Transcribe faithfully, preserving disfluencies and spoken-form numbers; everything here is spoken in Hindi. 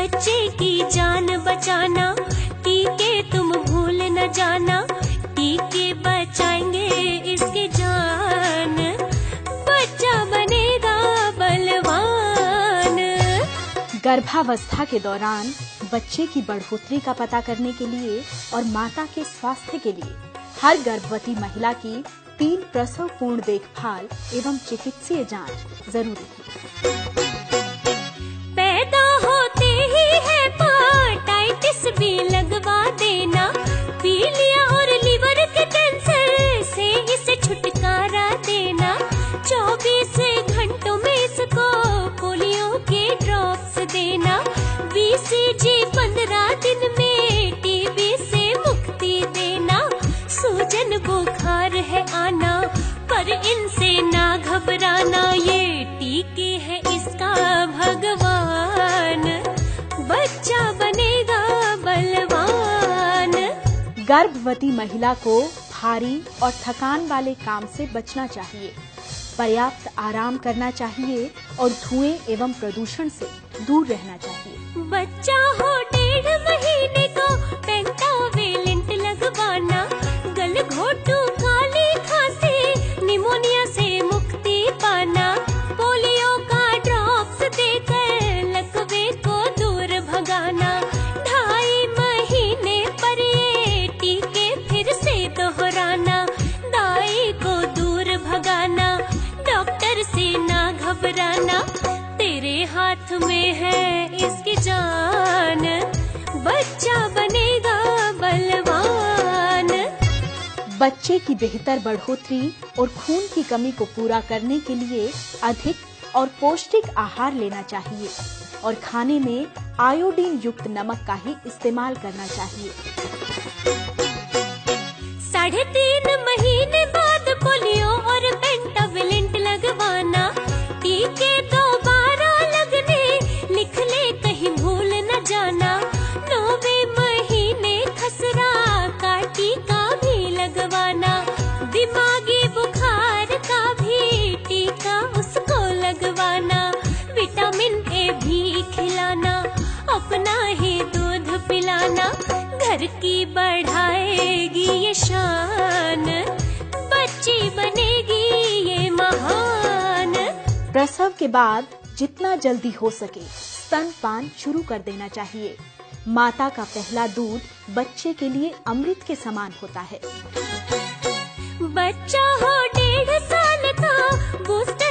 बच्चे की जान बचाना, टीके तुम भूल न जाना, टीके बचाएंगे इसकी जान, बच्चा बनेगा बलवान। गर्भावस्था के दौरान बच्चे की बढ़ोतरी का पता करने के लिए और माता के स्वास्थ्य के लिए हर गर्भवती महिला की तीन प्रसव पूर्ण देखभाल एवं चिकित्सीय जांच जरूरी है। पैदा होते ही हेपेटाइटिस बी लगवा देना, पीलिया और लीवर के कैंसर से इसे छुटकारा देना, चौबीस घंटों में इसको पोलियो के ड्रॉप्स देना, बीसीजी पंद्रह दिन में टीबी से मुक्ति देना, सूजन बुखार है आना पर इनसे ना घबराना, ये टीके है इसका भगवान, बच्चा बनेगा बलवान। गर्भवती महिला को भारी और थकान वाले काम से बचना चाहिए, पर्याप्त आराम करना चाहिए और धुएं एवं प्रदूषण से दूर रहना चाहिए। बच्चा हो डेढ़ महीने को पेंटावेलेंट लगवाना, गल घोटू काली खांसी निमोनिया से मुक्ति पाना, पोलियो का ड्रॉप्स देकर लकवे को दूर भगाना, ढाई महीने पर ये टीके फिर से दोहराना, दाई को दूर भगाना, डॉक्टर से ना घबराना, तेरे हाथ में है इसकी जान, बच्चा बनेगा बलवान। बच्चे की बेहतर बढ़ोतरी और खून की कमी को पूरा करने के लिए अधिक और पौष्टिक आहार लेना चाहिए और खाने में आयोडीन युक्त नमक का ही इस्तेमाल करना चाहिए। साढ़े तीन महीने बाद पोलियो और पेंटावेलेंट लगवाना, टीके दोबारा लगने लिख ले कहीं भूल न जाना, नौवे महीने खसरा का टीका भी लगवाना, दिमागी बुखार का भी टीका उसको लगवाना, विटामिन ए भी खिलाना, अपना ही दूध पिलाना, घर की बढ़ाएगी ये शान, बच्ची बनेगी ये महान। प्रसव के बाद जितना जल्दी हो सके स्तनपान शुरू कर देना चाहिए। माता का पहला दूध बच्चे के लिए अमृत के समान होता है। बच्चा हो डेढ़ साल का बूस्टर